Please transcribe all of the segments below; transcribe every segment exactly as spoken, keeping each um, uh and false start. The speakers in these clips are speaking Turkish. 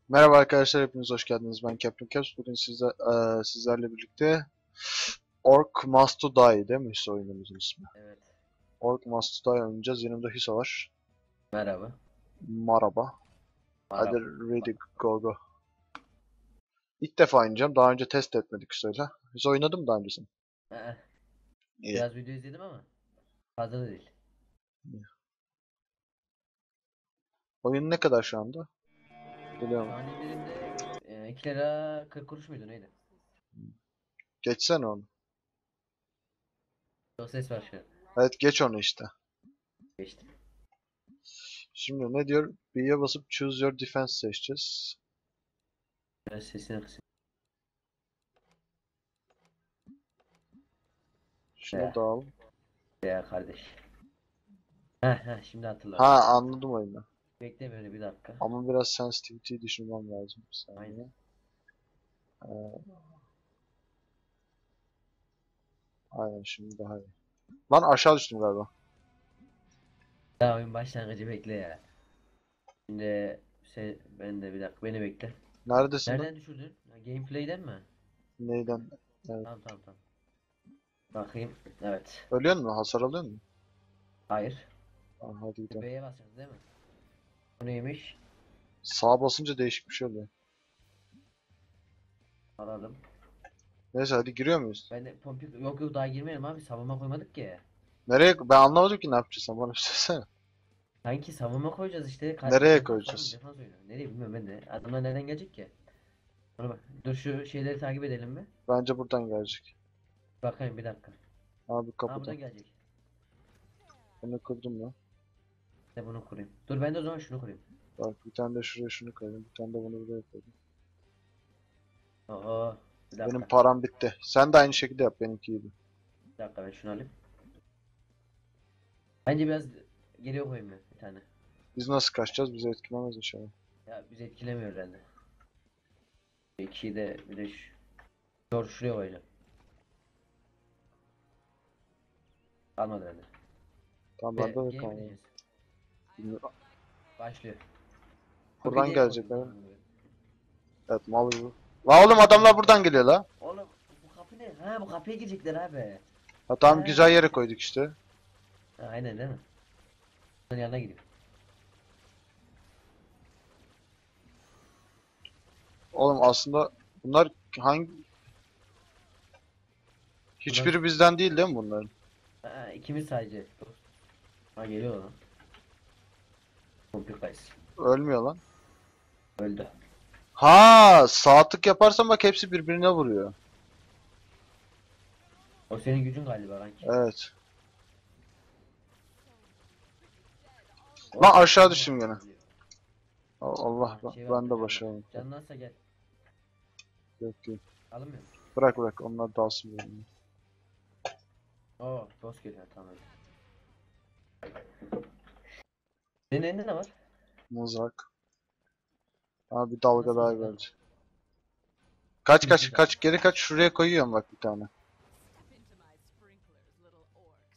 Merhaba arkadaşlar, hepiniz hoş geldiniz. Ben Captain Caps. Bugün sizle, eee, sizlerle birlikte Orc Must to Die değil mi Hüso oyunumuzun ismi? Evet. Orc Must to Die oynayacağız. Yanımda Hüso var. Merhaba. Merhaba. Hadi Merhaba. ready go go. İlk defa oynayacağım. Daha önce test etmedik Hüso'yla. Hüso oynadım daha öncesinde. Ee, İyi. Biraz video izledim ama fazla da değil. Oyun ne kadar şu anda? Biliyor Şu musun? an indirimde e, iki lira kırk kuruş muydu neydi? Geçsene onu. Çok ses var şu an. Evet, geç onu işte. Geçtim. Şimdi ne diyor? B'ye basıp choose your defense seçeceğiz. Biraz sesini kısayım. Şunu Ya, da al. ya kardeş. Heh heh şimdi hatırladım. Ha, anladım oyunu. Bekle beni bir dakika. Ama biraz sensitivity'yi düşünmem lazım. Bir Aynen. saniye. Ee, aynen, şimdi daha iyi. Lan aşağı düştüm galiba. Daha oyun başlangıcı bekle ya. Şimdi sen, ben de bir dakika beni bekle. Neredesin lan? Nereden düşürdün? Ha, gameplay'den mi? Neyden? Evet. Tamam tamam tamam. Bakayım. Evet. Ölüyor musun? Hasar alıyor musun? Hayır. Aa, hadi gidelim. B'ye basacağız değil mi? Bu neymiş? Sağa basınca değişik bir şey oluyor. Aradım. Neyse, hadi giriyor muyuz? Ben de pompik yok yok daha girmeyelim abi savunma koymadık ki. Nereye? Ben anlamadım ki ne yapacağız, sen bana bir söylesene. Sanki savunma koyacağız işte. Ka- Nereye defans pardon koyacağız? defans oyunu. Nereye bilmiyorum ben de. Adamlar nereden gelecek ki? Ona bak. Dur şu şeyleri takip edelim mi? Bence buradan gelecek. Bakayım bir dakika. Abi Ha kapıdan. buradan gelecek. Bunu kırdım lan. Ben bunu kurayım. Dur ben de o zaman şunu kurayım. Bak, bir tane de şuraya şunu koydum. Bir tane de bunu buraya koydum. Oo bir Benim dakika. param bitti. Sen de aynı şekilde yap benimki gibi. Bir dakika ben şunu alayım. Bence biraz geriye koyayım ben bir tane. Biz nasıl kaçacağız? Bizi etkilemez inşallah. Ya bizi etkilemiyor bende. İkiyi de bir de şu. Dur şuraya koyacağım. Almadı bende. Tamam, Ve bende de game kalmadı. diyeceğiz. Bilmiyorum. Başlıyor. Buradan Kapıyı gelecek koydum abi. lan bunu. Evet, mal gibi. La oğlum, adamlar buradan geliyor la. Oğlum bu kapı ne? Ha bu kapıya girecekler abi. Ha tamam, Ha. güzel yere koyduk işte. Ha, aynen değil mi? Bunun yanına gidiyor. Oğlum aslında bunlar hangi... Bunlar Hiçbiri bizden değil değil mi bunların? ha, ikimiz sadece. Ha geliyor lan. Komplik kays. Ölmüyor lan. Öldü. Ha, sağ tık yaparsan bak hepsi birbirine vuruyor. O senin gücün galiba kanki. Evet. O Lan senin aşağı gücün düştüm gene. var. Allah, Ha, ben şey ben varmış de ama. başaramadım. Canın nasılsa gel. Yok değil. Alınmıyor mu? Bırak bırak, onlar dalsın benim. Oo boss geliyor tamam. Senin elinde ne var? Mızrak. Abi bir dalga Nasıl daha mızrak lan? gelecek. Kaç kaç Güçlü zaten. kaç, geri kaç, şuraya koyuyorum bak bir tane. Into my sprinklers, little orcs.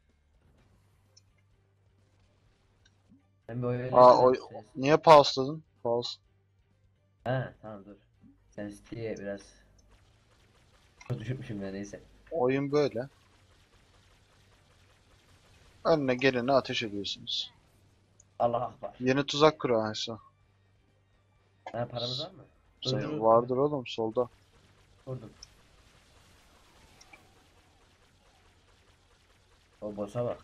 Ben böyle Aa, o oynayamıyorum ses. niye pause'ladın? Pause. Ha tamam dur. Sen City'ye biraz çok düşürmüşüm ben neyse. Oyun böyle. Önüne geleni ateş ediyorsunuz. Allah akbar. Yeni tuzak kur Ayşe. Ha paramız var mı? Dur Sen dur vardır oğlum, solda. vurdum. O boss'a bak.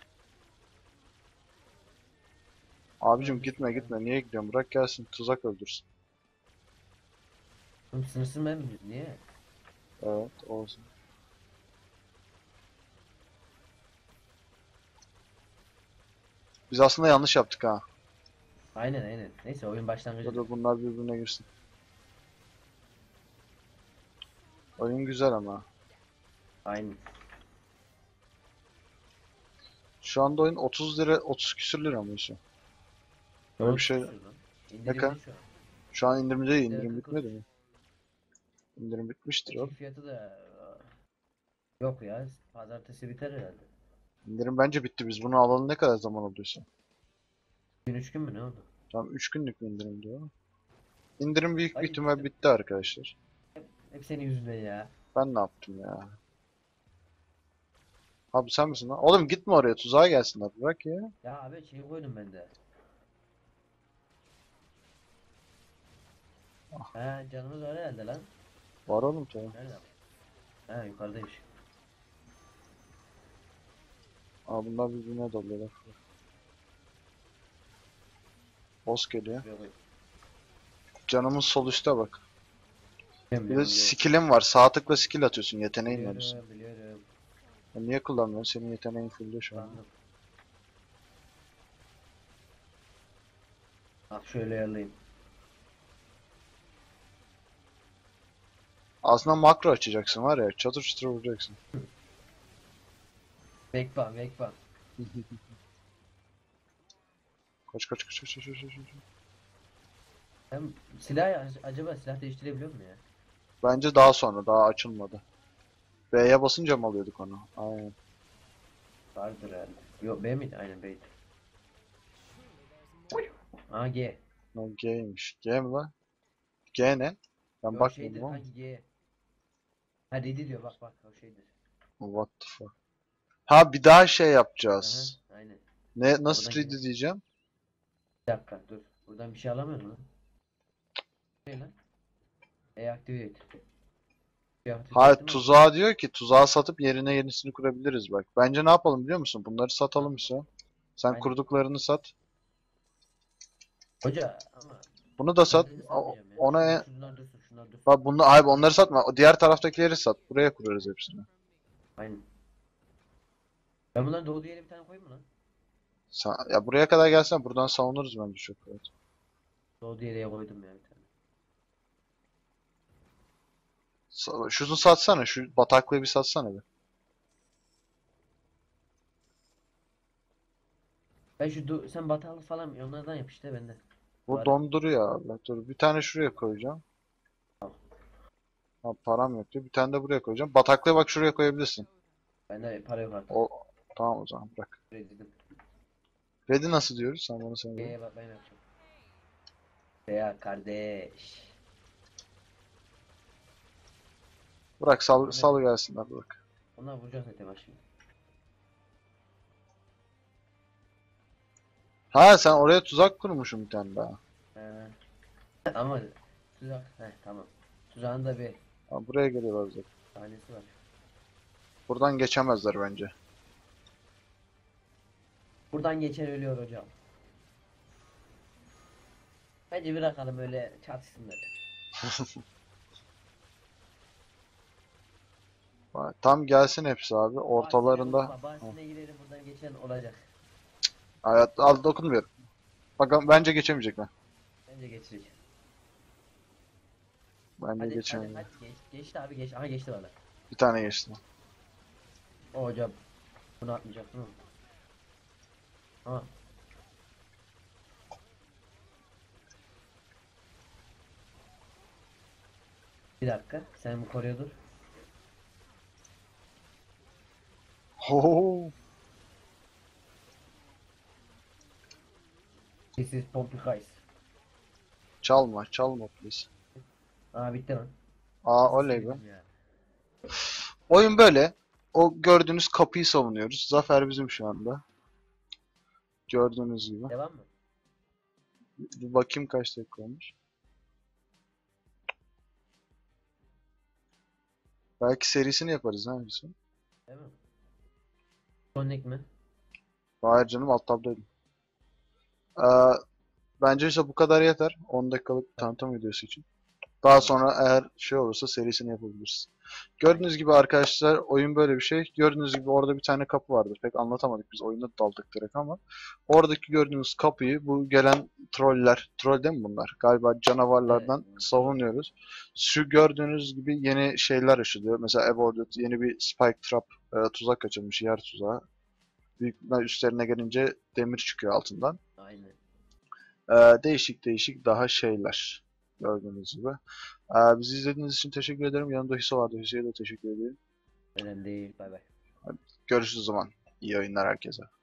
Abicim gitme gitme, niye gidiyorsun? Bırak gelsin, tuzak öldürsün. Oğlum sınırsız mı emmiyoruz? Niye? Evet, olsun. Biz aslında yanlış yaptık ha. Aynen aynen. Neyse oyun başlangıcı. Burada bunlar birbirine girsin. Oyun güzel ama. Aynen. Şu anda oyun otuz lira, otuz küsür lira mı şu? Öyle bir şey. İndirimde kadar? şu an. Şu an indirimde değil, Evet, indirim kırk bitmedi mi? İndirim bitmiştir Eski oğlum. fiyatı da yok ya. Pazartesi biter herhalde. İndirim bence bitti, biz bunu alalı ne kadar zaman olduysa. Gün üç gün mü ne oldu? Tam üç günlük bir indirim diyor. İndirim büyük bir Ay, ihtimal işte. bitti arkadaşlar. Hep senin yüzünden ya. Ben ne yaptım ya? Abi sen misin lan? Oğlum gitme oraya, tuzağa gelsinler, bırak ya. Ya abi şey koydum ben de. Ha canımız var herhalde lan. Var oğlum tamam. Nerede? Ha yukarıdaymış. Aa bunlar birbirine dalıyorlar. Boss geliyor. Şuraya koy. Canımın sol üstte bak. Biliyorum, Bir de biliyorum, skill'im var. Sağ tıkla skill atıyorsun. Yeteneğin var üstüne. biliyorum, biliyorum, biliyorum. Ya niye kullanmıyorsun? Senin yeteneğin fullde şu an. Kullandım. Bak şöyle ayarlayayım. Aslında makro açacaksın var ya. Çatır çatır vuracaksın. Bekban, bekban. Kaç kaç kaç kaç kaç kaç kaç. Hem silah acaba silah değiştirebiliyor mu ya? Bence daha sonra. Daha açılmadı. B'ye basınca mı alıyorduk onu? Aynen. Vardır herhalde. Yok B miydi? Aynen B'ydi. Aa G. No, G'ymiş. G mi lan? G ne? Ben Yok bakmadım şeydir ama. kanki G. Ha dedi diyor bak bak o şeydir. What the fuck? Ha bir daha şey Aha, yapacağız. aynen. Ne nasıl Buradan ready diyeceğim? Bir dakika dur. Buradan bir şey alamıyor mu lan? Ne lan? E activate. Bir activate Hayır ettim mi? tuzağa diyor ki tuzağı satıp yerine yenisini kurabiliriz bak. Bence ne yapalım biliyor musun? Bunları satalım işte. Sen Aynen. kurduklarını sat. Hoca ama Bunu da sat. diğerlerini O- satmayacağım ya. Ona Şunlar, e- şunlar dursun şunlar dursun. bak bunu abi onları satma. O diğer taraftakileri sat. Buraya kurarız hepsini. Aynen. Ben bunların doğduğu yere bir tane koyayım mı lan? Sen, ya buraya kadar gelsen buradan savunuruz bence çok rahat. Doğduğu yere koydum ya bir tane. Sa- Şunu satsana. Şu bataklığı bir satsana bir. Ben şu du- sen bataklık falan onlardan yap işte bende. Bu Var. donduruyor abi. Dur bir tane şuraya koyacağım. Ha, param yok diyor. Bir tane de buraya koyacağım. Bataklığı bak şuraya koyabilirsin. Bende para yok artık. O tamam o zaman bırak. Buraya dedim. Ready nasıl diyoruz? Sen bana söyle. G'ye bak ben yapacağım. Ya kardeş. Bırak sal, Bu ne? sal gelsinler bırak. Onlar vuracak zaten bak şimdi. Ha sen oraya tuzak kurmuşsun bir tane daha. He. Ama tuzak. Heh tamam. Tuzağın da bir Ha, buraya geliyorlar zaten. tanesi var. Buradan geçemezler bence. Buradan geçen ölüyor hocam. Bence bırakalım öyle çatışsınlar. Ha, tam gelsin hepsi abi. Ortalarında. Bahsine, bahsine girelim buradan geçen olacak. Hayat al dokunmuyorum. Bakalım bence geçemeyecekler. Bence geçecek. Bence Hadi hadi geçemeyecekler. hadi geç. Geçti abi geç. Aha geçti valla. Bir tane geçti. O hocam. Bunu atmayacak değil mi? Ama bir dakika. Sen bu koruya dur. Ho. This is Pompey Guys. Çalma, çalma please. Aa bitti lan. Aa oley be. Sevdim ya. Oyun böyle. O gördüğünüz kapıyı savunuyoruz. Zafer bizim şu anda. Gördüğünüz gibi. Devam mı? Bir bakayım kaç dakika olmuş. Belki serisini yaparız ha bizim. Değil mi? Sonic mi? Hayır canım alt tabdaydım. Ee, bence işte bu kadar yeter. on dakikalık tanıtım videosu için. Daha sonra eğer şey olursa serisini yapabiliriz. Gördüğünüz gibi arkadaşlar oyun böyle bir şey. Gördüğünüz gibi orada bir tane kapı vardı. Pek anlatamadık biz oyunda daldık direkt ama. Oradaki gördüğünüz kapıyı bu gelen troller, troll değil mi bunlar? Galiba canavarlardan Evet. savunuyoruz. Şu gördüğünüz gibi yeni şeyler açılıyor. Mesela Aborted yeni bir spike trap e, tuzak açılmış, yer tuzağı. Büyük ihtimal üstlerine gelince demir çıkıyor altından. Aynen. Ee, değişik değişik daha şeyler gördüğünüz gibi. Ee, bizi izlediğiniz için teşekkür ederim. Yanımda Hüso vardı. Hüso'ya da teşekkür ederim. Önemli değil. Bay bay. Görüşürüz o zaman. İyi oyunlar herkese.